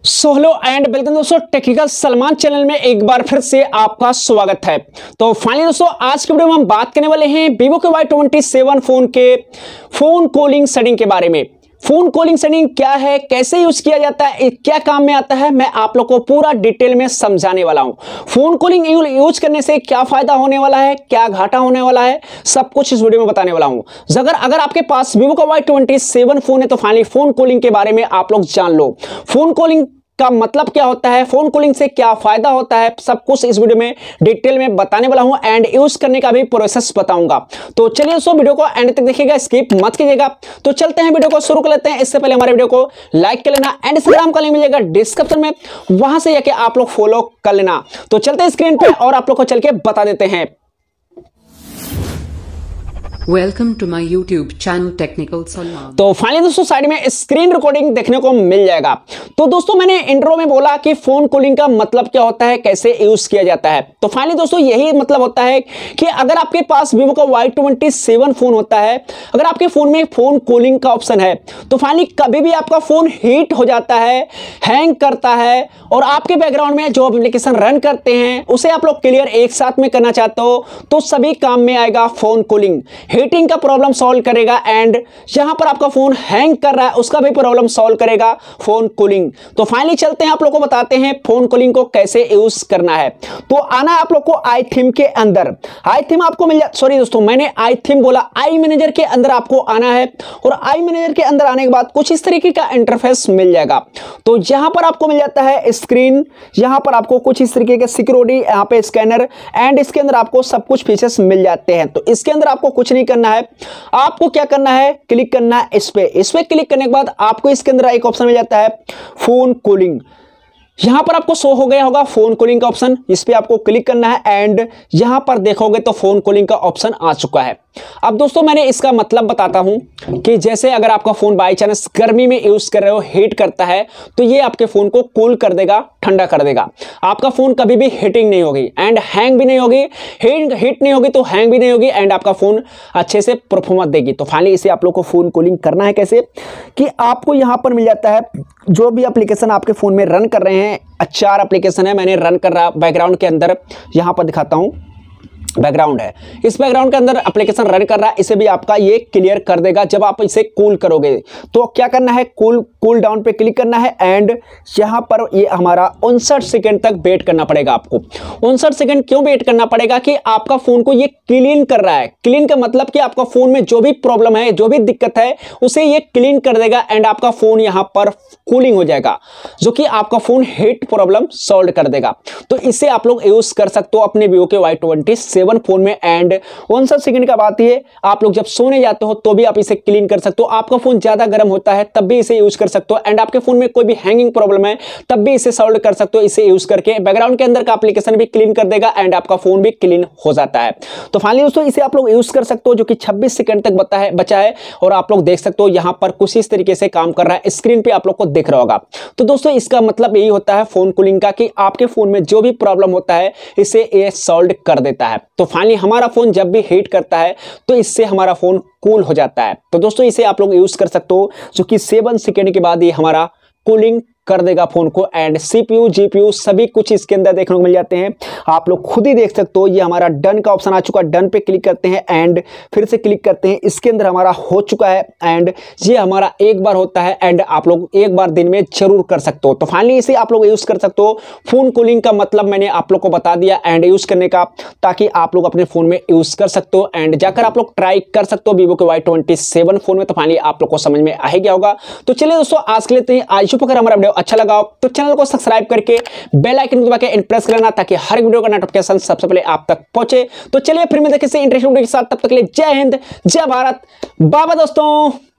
Hello and welcome दोस्तों, technical Salman channel में एक बार फिर से आपका स्वागत है। तो फाइनली दोस्तों, आज के वीडियो में हम बात करने वाले हैं वीवो के Y27 फोन के फोन कॉलिंग सेटिंग के बारे में। फोन कॉलिंग सेटिंग क्या है, कैसे यूज किया जाता है, क्या काम में आता है, मैं आप लोग को पूरा डिटेल में समझाने वाला हूं। फोन कॉलिंग यूज करने से क्या फायदा होने वाला है, क्या घाटा होने वाला है, सब कुछ इस वीडियो में बताने वाला हूं। अगर आपके पास वीवो का Y27 फोन है तो फाइनली फोन कॉलिंग के बारे में आप लोग जान लो। फोन कॉलिंग का मतलब क्या होता है, फोन कॉलिंग से क्या फायदा होता है, सब कुछ इस वीडियो में डिटेल में बताने वाला हूं एंड यूज करने का भी प्रोसेस बताऊंगा। तो चलिए दोस्तों, वीडियो को एंड तक देखिएगा, स्किप मत कीजिएगा। तो चलते हैं, वीडियो को शुरू कर लेते हैं। इससे पहले हमारे वीडियो को लाइक कर लेना एंड इंस्टाग्राम का लिंक मिलेगा डिस्क्रिप्शन में, वहां से जाके आप लोग फॉलो कर लेना। तो चलते हैं स्क्रीन पे और आप लोग को चल के बता देते हैं। Welcome to my YouTube channel technical Salman. तो फाइनली दोस्तों, साइड में स्क्रीन रिकॉर्डिंग देखने को मिल जाएगा। तो दोस्तों, मैंने इंट्रो में बोला कि फोन कॉलिंग का मतलब क्या होता है, कैसे यूज किया जाता है। तो फाइनली दोस्तों, यही मतलब होता है कि अगर आपके पास वीवो का Y27 फोन होता है, अगर आपके फोन में फोन कॉलिंग का ऑप्शन है, तो फाइनली कभी भी आपका फोन हीट हो जाता है, हैंग करता है, और आपके बैकग्राउंड में जो एप्लीकेशन रन करते हैं उसे आप लोग क्लियर एक साथ में करना चाहते हो, तो सभी काम में आएगा फोन कॉलिंग। हीटिंग का प्रॉब्लम सॉल्व करेगा एंड जहां पर आपका फोन हैंग कर रहा है उसका भी प्रॉब्लम सॉल्व करेगा फोन कॉलिंग। तो फाइनली चलते हैं, आप लोगों को बताते हैं फोन कॉलिंग को कैसे यूज करना है। तो आना है आप लोग को आई थीम के अंदर। आई थीम आपको मिल जाए, सॉरी दोस्तों, मैंने आई थीम बोला, आई मैनेजर के अंदर आपको आना है। और आई मैनेजर के अंदर आने के बाद कुछ इस तरीके का इंटरफेस मिल जाएगा। तो यहां पर आपको मिल जाता है स्क्रीन, यहां पर आपको कुछ इस तरीके के सिक्योरिटी, यहां पे स्कैनर एंड इसके अंदर आपको सब कुछ फीचर्स मिल जाते हैं। तो इसके अंदर आपको कुछ नहीं करना है, आपको क्या करना है, क्लिक करना है इस पे क्लिक करने के बाद आपको इसके अंदर एक ऑप्शन मिल जाता है फोन कॉलिंग। यहां पर आपको शो हो गया होगा फोन कॉलिंग का ऑप्शन, इस पे आपको क्लिक करना है एंड यहां पर देखोगे तो फोन कॉलिंग का ऑप्शन आ चुका है। अब दोस्तों, मैंने इसका मतलब बताता हूं कि जैसे अगर आपका फोन बाई चांस गर्मी में यूज कर रहे हो, हीट करता है, तो ये आपके फोन को कूल कर देगा, ठंडा कर देगा। आपका फोन कभी भी हीटिंग नहीं होगी एंड हैंग भी नहीं होगी, हीट नहीं होगी तो हैंग भी नहीं होगी एंड आपका फोन अच्छे से परफॉर्मेंस देगी। तो फाइनली इसे आप लोग को फोन कॉलिंग करना है कैसे, कि आपको यहां पर मिल जाता है जो भी एप्लीकेशन आपके फोन में रन कर रहे हैं। 4 एप्लीकेशन है, मैंने रन कर रहा बैकग्राउंड के अंदर, यहां पर दिखाता हूं, बैकग्राउंड है, इस बैकग्राउंड के अंदर एप्लीकेशन रन कर रहा है, इसे भी आपका ये क्लियर कर देगा जब आप इसे कूल करोगे। तो क्या करना है, कूल डाउन पे क्लिक करना है एंड यहां पर ये हमारा 59 सेकंड तक वेट करना पड़ेगा आपको। 59 सेकंड क्यों वेट करना पड़ेगा, कि आपका फोन को ये क्लीन कर रहा है। क्लीन का मतलब कि आपका फोन में जो भी प्रॉब्लम है, जो भी दिक्कत है, उसे ये क्लीन कर देगा एंड आपका फोन यहां पर कूलिंग हो जाएगा, जो कि आपका फोन हीट प्रॉब्लम सॉल्व कर देगा। तो इसे आप लोग यूज कर सकते हो अपने वीवो के Y27 फोन में एंड 59 सेकंड का बात है, आप लोग जब सोने जाते हो तो भी आप इसे क्लीन कर सकते हो। आपका फोन ज्यादा गर्म होता है तब भी इसे यूज कर सकते हो एंड आपके फोन में कोई भी हैंगिंग प्रॉब्लम है तब भी इसे सॉल्व कर सकते हो। इसे यूज करके बैकग्राउंड के अंदर का एप्लीकेशन भी क्लीन कर देगा एंड आपका फोन भी क्लीन हो जाता है। तो फाइनली दोस्तों, इसे आप लोग यूज कर सकते हो, जो कि 26 सेकंड तक बचा है और आप लोग देख सकते हो यहां पर कुछ इस तरीके से काम कर रहा है, स्क्रीन पे आप लोग को दिख रहा होगा। तो दोस्तों, इसका मतलब यही होता है फोन कूलिंग का, कि आपके फोन में जो भी प्रॉब्लम होता है इसे ये सॉल्व कर देता है। तो फाइनली हमारा फोन जब भी हीट करता है तो इससे हमारा फोन कूल हो जाता है। तो दोस्तों, इसे आप लोग यूज कर सकते हो, जो कि 7 सेकंड के बाद ये हमारा कूलिंग कर देगा फोन को एंड CPU GPU सभी कुछ इसके अंदर देखने को मिल जाते हैं। आप लोग खुद ही देख सकते हो, ये हमारा डन का ऑप्शन आ चुका है, डन पे क्लिक करते हैं एंड फिर से क्लिक करते हैं, इसके अंदर हमारा हो चुका है एंड ये हमारा एक बार होता है एंड आप लोग एक बार दिन में जरूर कर सकते हो। तो फाइनली इसे आप लोग यूज कर सकते हो। फोन कूलिंग का मतलब मैंने आप लोग को बता दिया एंड यूज करने का, ताकि आप लोग अपने फोन में यूज कर सकते हो एंड जाकर आप लोग ट्राई कर सकते हो वीवो के Y27 फोन में। तो फाइनली आप लोग को समझ में आ गया होगा। तो चलिए दोस्तों, आज के लिए आज अगर हमारा वीडियो अच्छा लगा हो तो चैनल को सब्सक्राइब करके बेल आइकन दबा के प्रेस कर लेना, ताकि हर वीडियो का नोटिफिकेशन सबसे पहले आप तक पहुंचे। तो चलिए फिर मिलते हैं किसी इंटरेस्टिंग वीडियो के साथ, तब तक के लिए जय हिंद, जय भारत, बाय बाय दोस्तों।